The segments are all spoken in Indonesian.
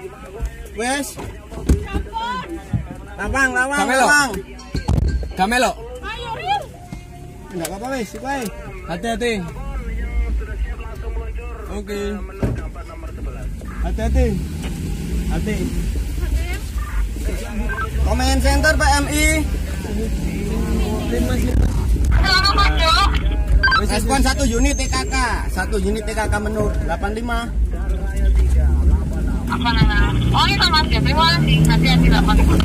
Wes. Lawang. Gamelo. Ayo, Rin. Enggak apa-apa wes, sik wae. Hati-hati. Oke. Hati-hati. Hati. Komen center PMI. Respon 1 unit TKK. 1 unit TKK menur 85. Apa namanya? Oh, itu Mas ya. Terima kasih. Hati-hati 85.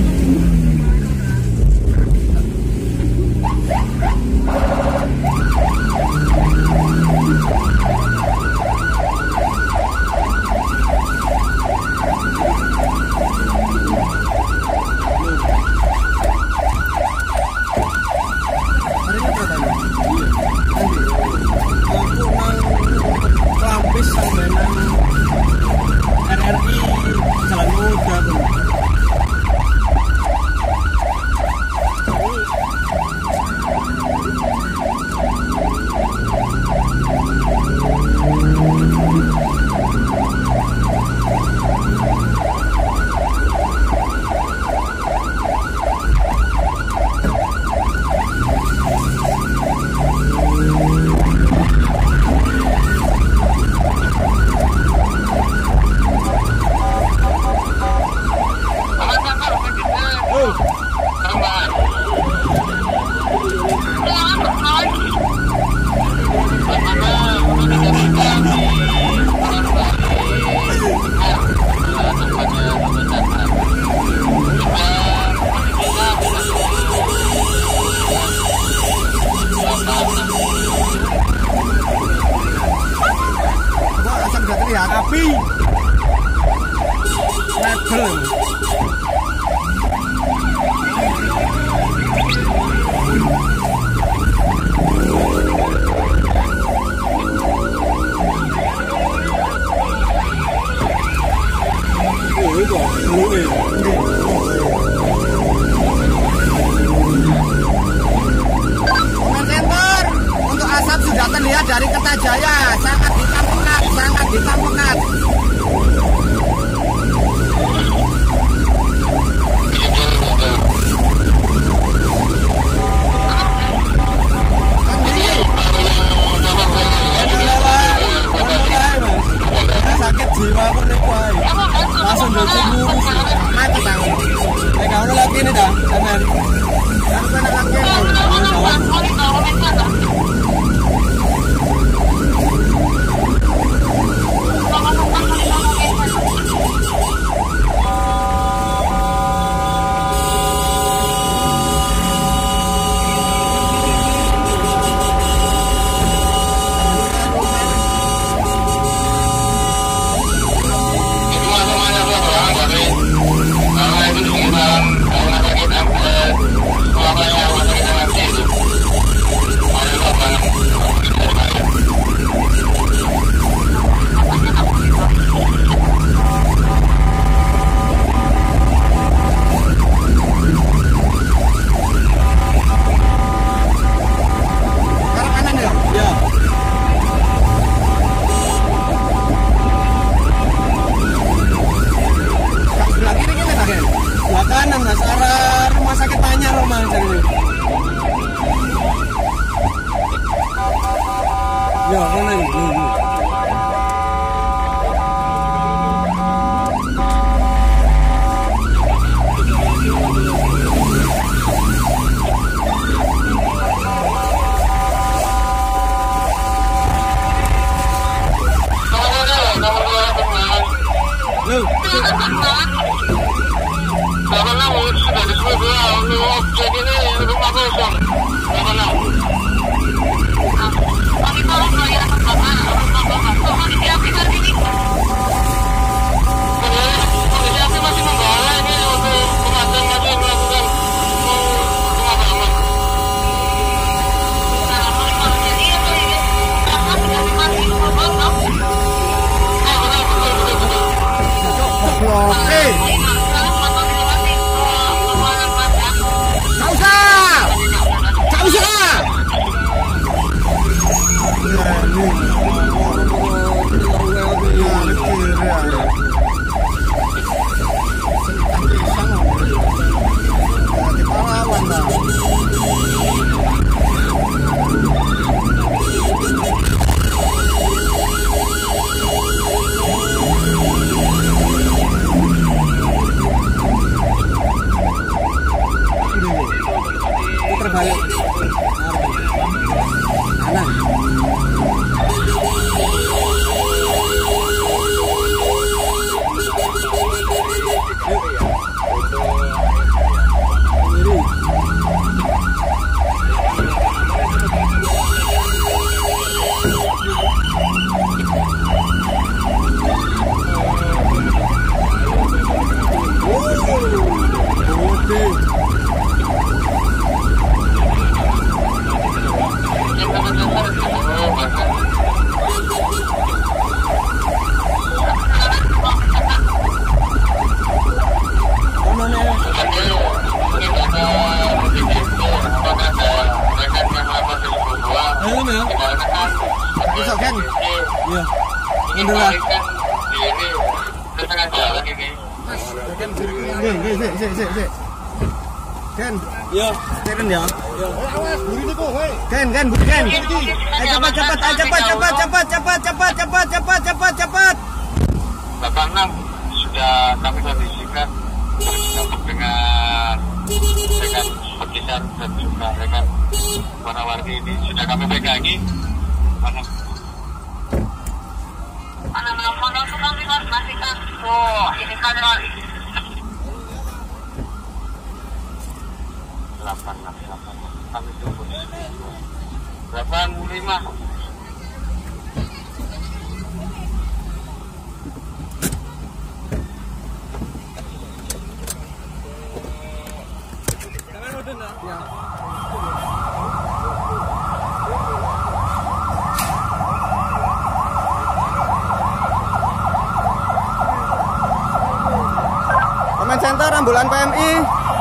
Api. Nebel. Komentar untuk asap sudah terlihat dari Kertajaya, sangat hitam pekat, sangat hitam pekat. Sakit jiwa pernikahan langsung bertemu mati bang. Kalau lagi ini dah, teman. Kalau lagi kanan mas, arah rumah sakit Tanya Roma ini. Ya kanan ini. Karena sudah disebut objek ini rumah kosong. Karena kami tolong bayar rumah kosong disiapkan ini. Kondisi api masih membara ini untuk pemadam masih melakukan pemadaman. Jadi itu ini karena sudah dimati rumah kosong. Betul. Oke. alhamdulillah. Ini tengah jalan ini. Ken, Ya. Ken ya. Awas, buri niku, hei. Ken. Cepat. Bapak 6 sudah kami kondisikan dengan pekisan dan juga dengan warna-warni ini sudah kami pegangi. Mana kami pastikan. Oh, ini kamera 8 kami tunggu 85. Command Center ambulan PMI.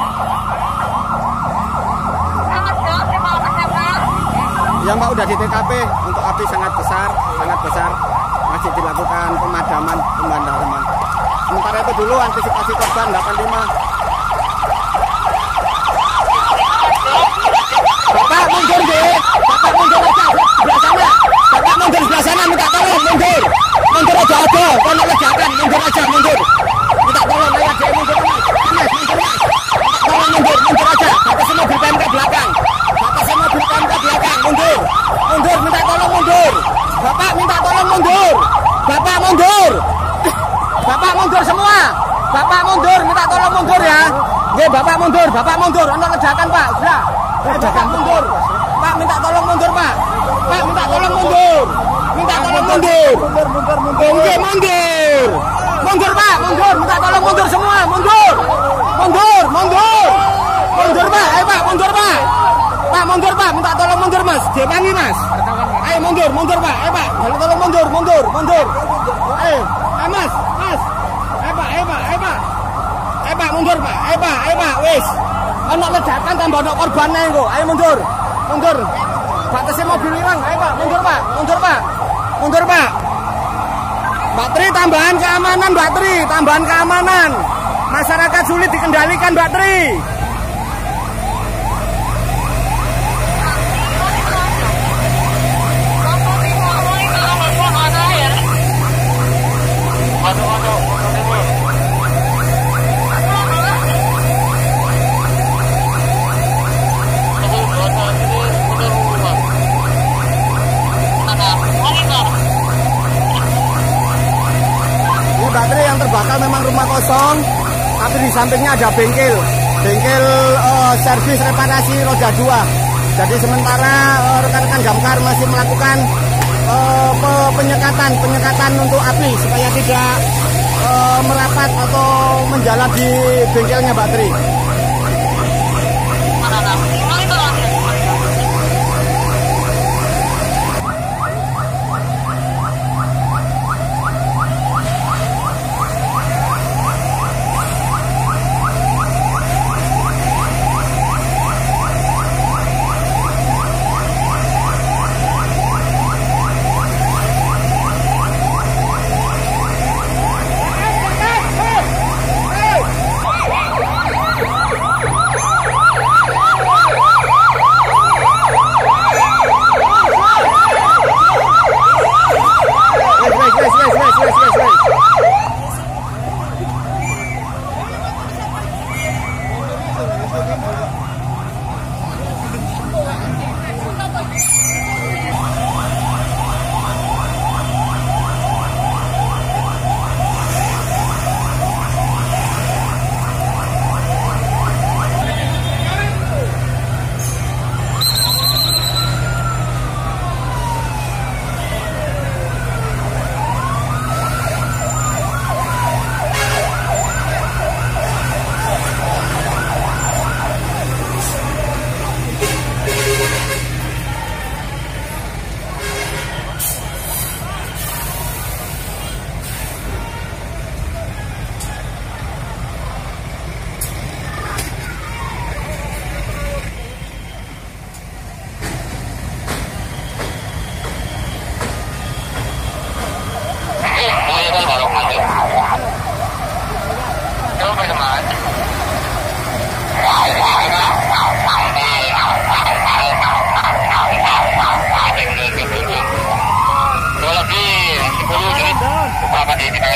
Ya Mbak, udah di TKP untuk api sangat besar, masih dilakukan pemadaman. Sementara itu dulu antisipasi korban 85. Bapak mundur deh, Bapak mundur aja sebelah sana. Bapak mundur sebelah sana, minta tolong mundur aja, kalau ledakan mundur aja, minta tolong lewat dia mundur mas, tolong mundur aja. Bapak mobil PMK belakang, mundur, minta tolong mundur. Bapak minta tolong mundur, Bapak mundur semua, Bapak mundur, minta tolong mundur ya. Nggih, Bapak mundur, ono ledakan Pak, sudah. Bapak mundur, Pak minta tolong mundur Pak, minta tolong mundur. Oke, mundur Pak, minta tolong mundur semua, mundur Pak, ayo Pak, mundur Pak, minta tolong mundur Mas, jemangi Mas, ayo mundur Pak, ayo Pak, tolong mundur, ayo Mas, ayo Pak, mundur Pak, ayo Pak, wis. Ono ledakan tambah ono korban kok. Ayo mundur. Batasnya mobil hilang. Ayo Pak, mundur Pak. Mbak Tri, tambahan keamanan. Masyarakat sulit dikendalikan Mbak Tri. Baterai yang terbakar memang rumah kosong, tapi di sampingnya ada bengkel servis reparasi roda 2. Jadi sementara rekan-rekan damkar masih melakukan penyekatan untuk api supaya tidak merapat atau menjalar di bengkelnya baterai.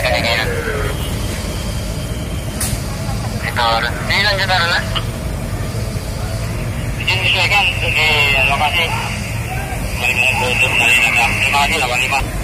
ketinggian. Ini lanjut arah. Izin disesuaikan di lokasi. Terima kasih 85.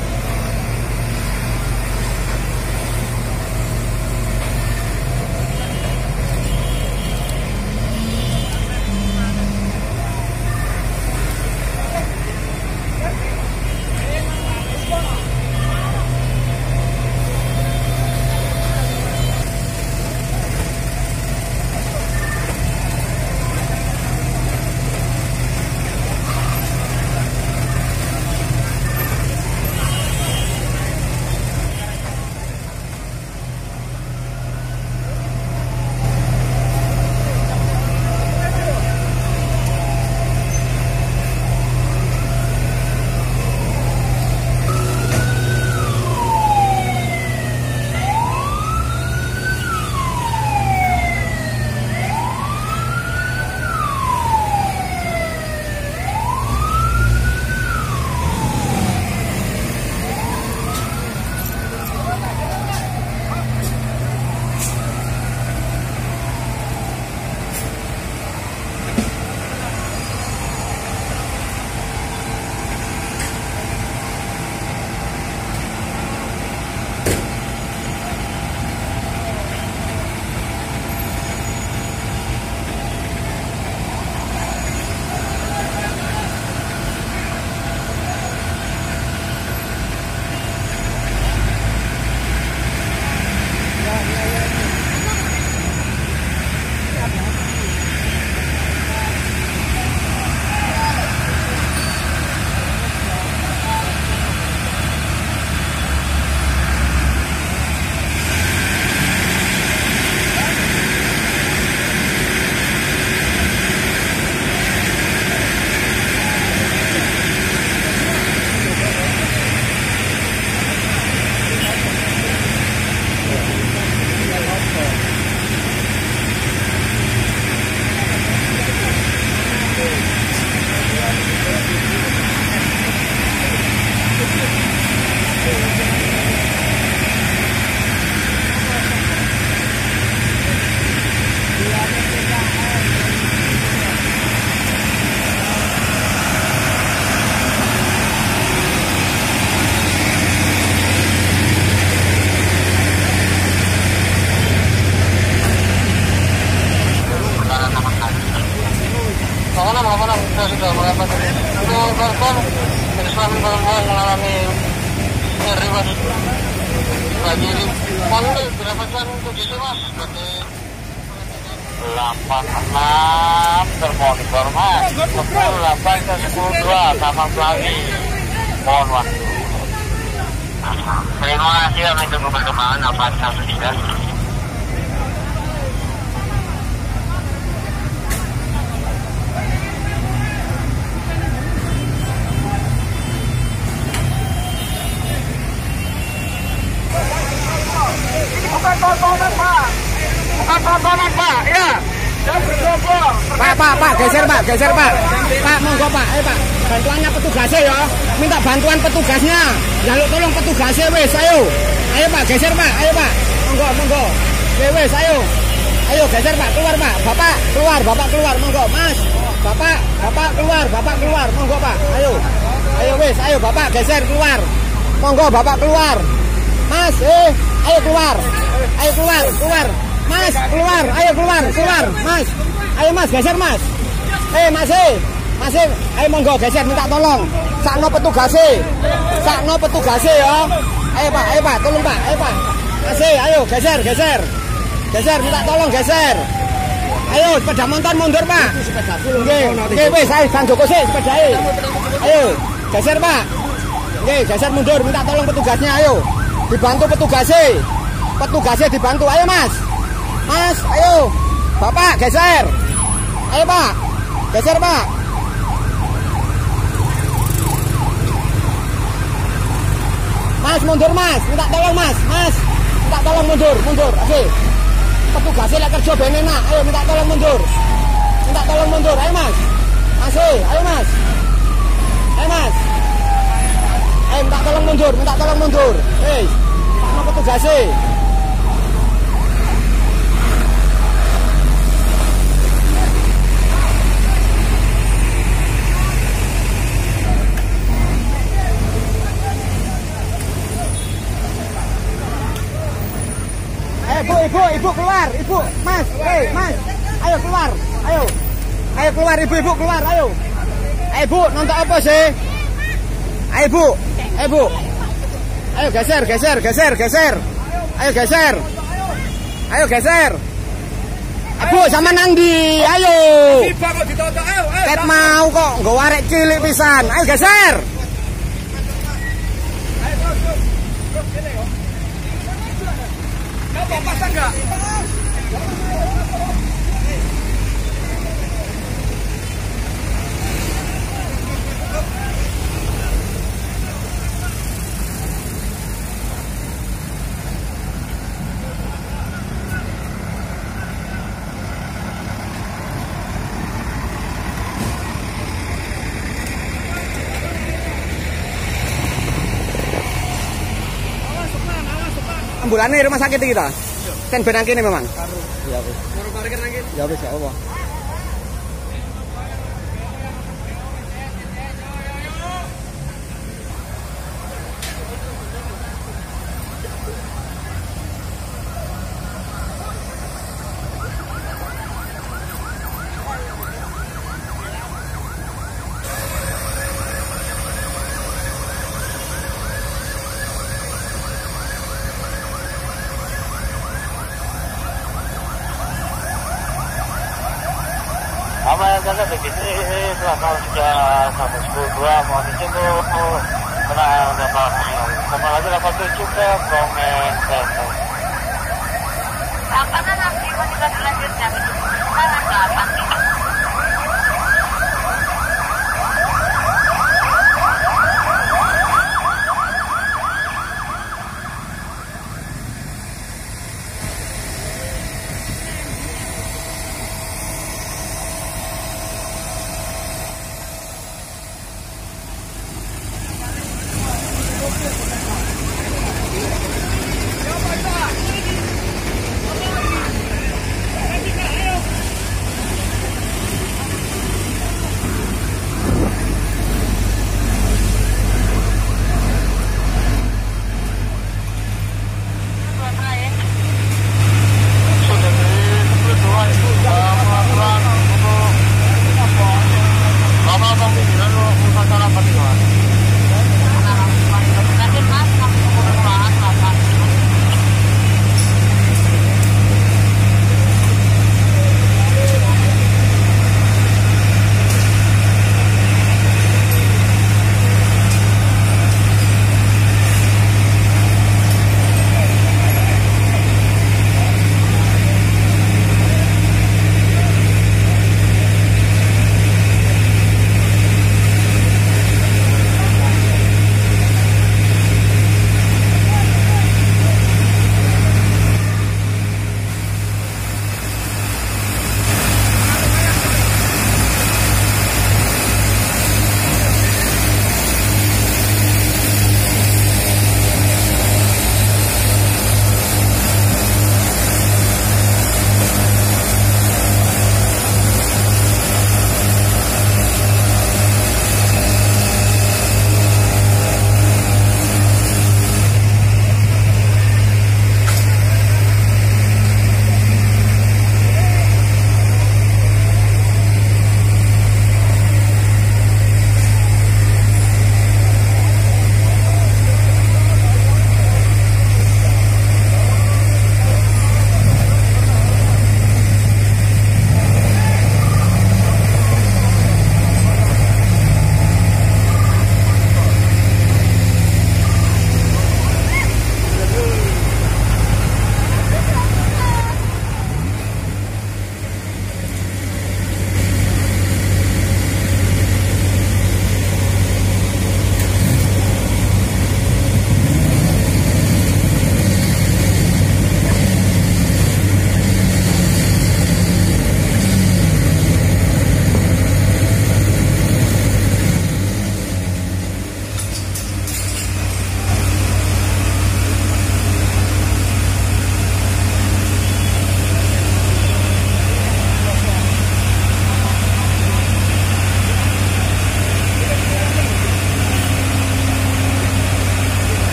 Sudah mengapa untuk korban suami perempuan mengalami nyeri mas bagi panggil berapaan untuk itu mas berarti 86 termonitor mas 8 ke 10 sama lagi mohon waktu. Terima kasih kami tunggu perkembangan apa satu tidak. Bukan Pak, ya. Pak, geser Pak. Pak, monggo Pak, Pak. Bantuannya petugasnya ya. Minta bantuan petugasnya. Jaluk tolong petugasnya wes, ayo. Ayo Pak, geser Pak, ayo Pak. Monggo. Wes, ayo. Ayo geser Pak, keluar Pak. Bapak keluar, monggo. Mas. Bapak keluar, monggo Pak. Ayo wes, ayo Bapak geser keluar. Monggo Bapak keluar. Mas, ayo keluar. Mas, keluar, ayo keluar, Mas. Ayo Mas, geser Mas. Mas, ayo monggo geser, minta tolong. Sakno petugase ya. Ayo Pak, tolong Pak, ayo Pak. Mas, ayo geser. Geser, minta tolong geser. Ayo sepeda motor mundur Pak. Nggih, wis ayo Kang Joko sik sepedae. Ayo, geser Pak. Nggih, geser mundur, minta tolong petugasnya ayo. Dibantu petugasnya dibantu. Ayo Mas, ayo. Bapak geser. Ayo Pak, geser Pak. Mas mundur Mas, minta tolong Mas. Minta tolong mundur. Oke. Petugasnya lek kerja ben enak. Ayo minta tolong mundur. Ayo Mas. Ayo Mas. Ayo minta tolong mundur. sama petugasnya. Ibu keluar, ibu, mas, mas, ayo keluar, ayo keluar, ibu keluar, ayo, ibu nonton apa sih, ayo ibu, ayo geser, ayo geser, ibu sama Nangdi, ayo, ket mau kok, nggak warek cilik pisan, ayo geser. Pasang enggak? Ambulannya rumah sakit kita. Kan benang kene memang. Iya, wis. Baru parkir nang kene. Ya wis, ya Allah. Apa yang jaga begitu kalau sudah 112 mau dijemput kena dapat sama lagi dapat 7 ke komen apa nanti mau juga selanjutnya mana kapan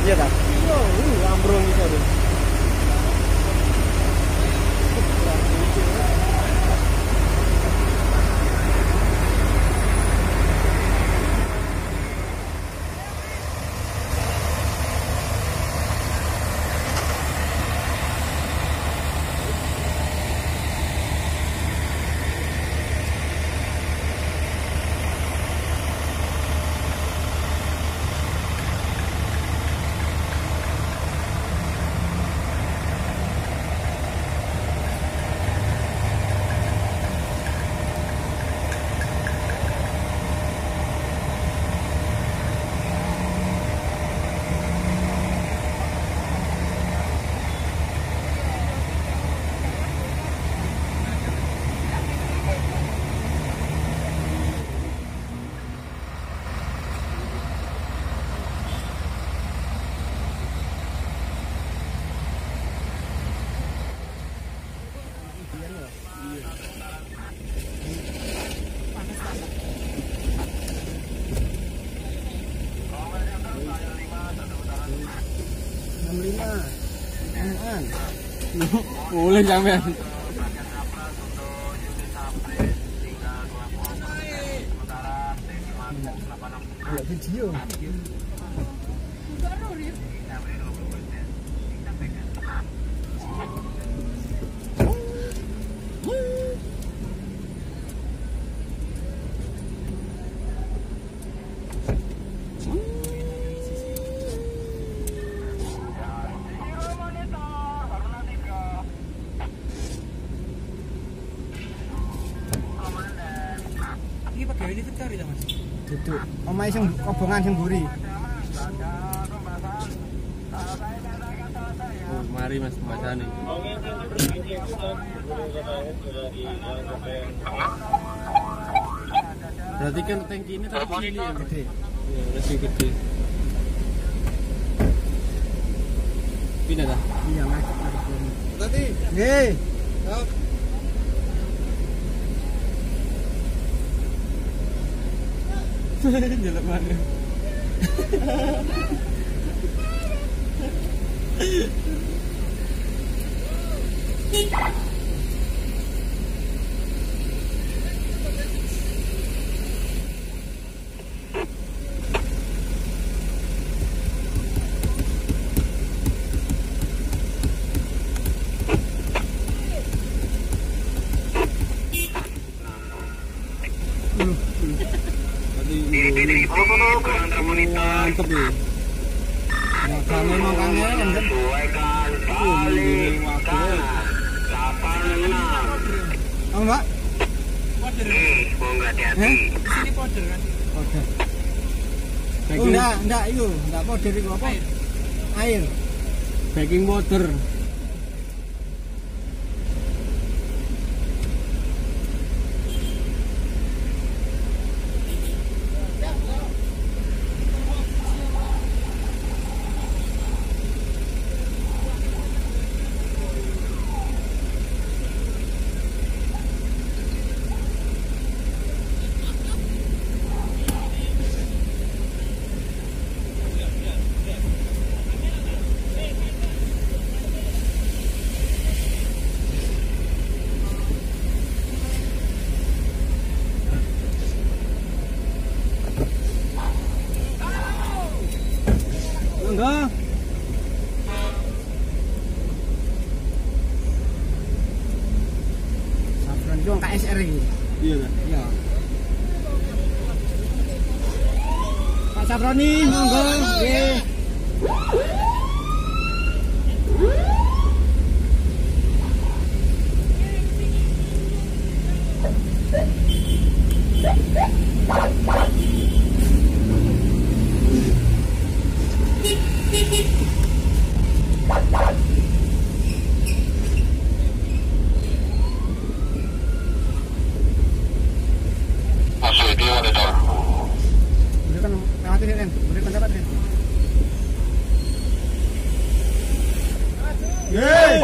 Iya kan? Lambrung itu. Boleh sampean. Ada video. Ini pakai ini cari ta, Mas. Duduk. Omahe sing kobongan sing mburi. Oh, mari Mas pembasane. Berarti kan tangki ini tapi cilik ya, Gede. ya lebih gede. Pindah dah. Iya, ngajak belum. Tadi. Nggih. Jalan mana? Mantep ya. Nah, kami mau kangen kan. Oh, Mbak. Powder. Eh? Sini powder kan. Powder. Oh, enggak itu, enggak powder itu apa? Air. Baking powder. Enggak. Saffron itu KSR ini. Iya kan? Iya. Pak Saproni, monggo. Nggih. Berikan lewat ini, Ren. Berikan dapat, Ren. Yeay.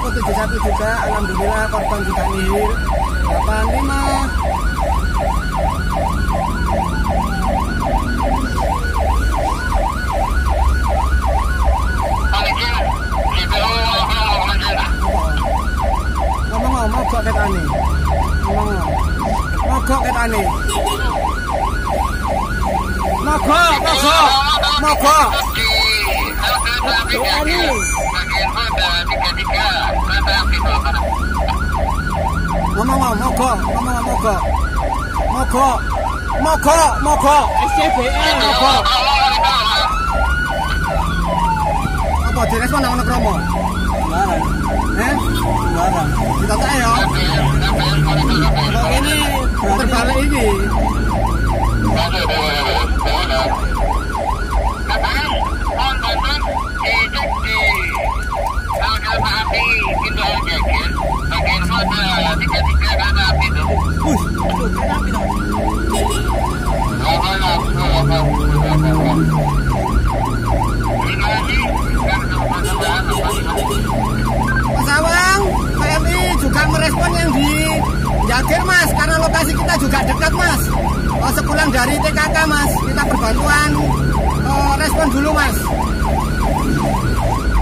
Pelaku 71 juga, alhamdulillah korban juga nihil. 85. Ngomong mogok ketane. Mogok ketane. Mogok. Mogok. SCBR mogok. Apa direspon nang Kromo? Sembarang. Sembarang. Kita tak ya. Kok ini terbalik ini. Mas Awang, PMI juga merespon yang di Jagir Mas, karena lokasi kita juga dekat Mas. Sepulang dari TKK Mas, kita berbantuan respon dulu Mas.